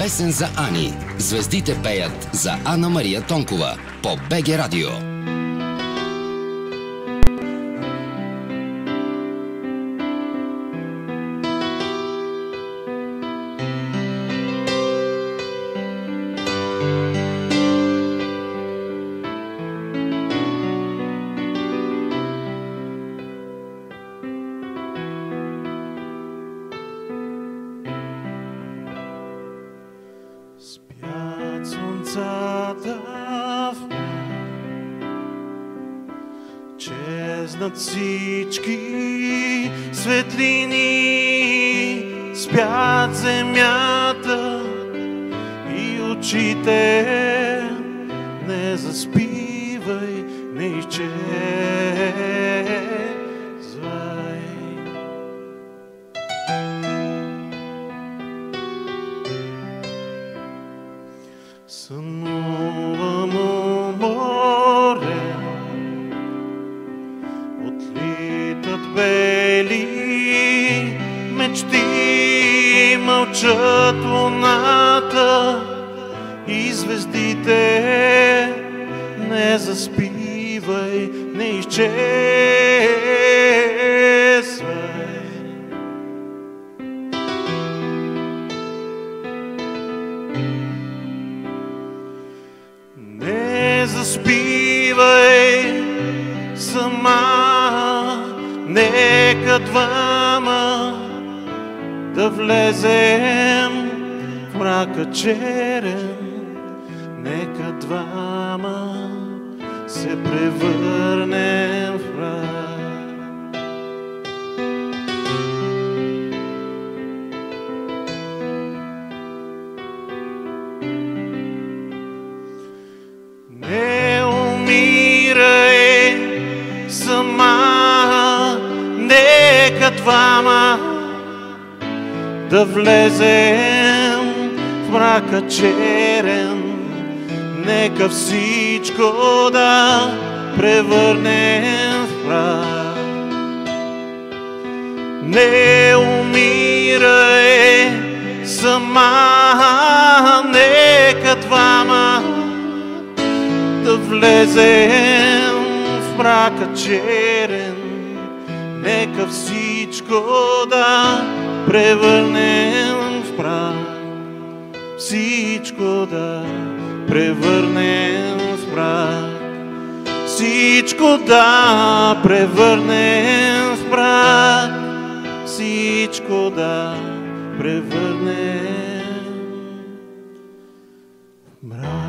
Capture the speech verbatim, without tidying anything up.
Песен за Ани. Звездите пеят за Ана Мария Тонкова по БГ Радио. Спят слънцата в мен, чезнат всички светлини, спят земята и очите. Не заспивай, не изчезвай. Сънувано море, отлитат бели мечти, мълчат луната и звездите. Не заспивай, не изчезвай. Не заспивай сама, нека двама да влезем в мрака черен. Нека двама се превърнем в мрак. Не умирай сама, нека двама да влезем в мрака черен. Нека всичко да превърнем в прах. Не умирай сама, нека двама да влезем в мрака черен. Нека всичко да превърнем в прах. Всичко да превърнем в прах. Всичко да превърнем в прах. Всичко да превърнем в мрак.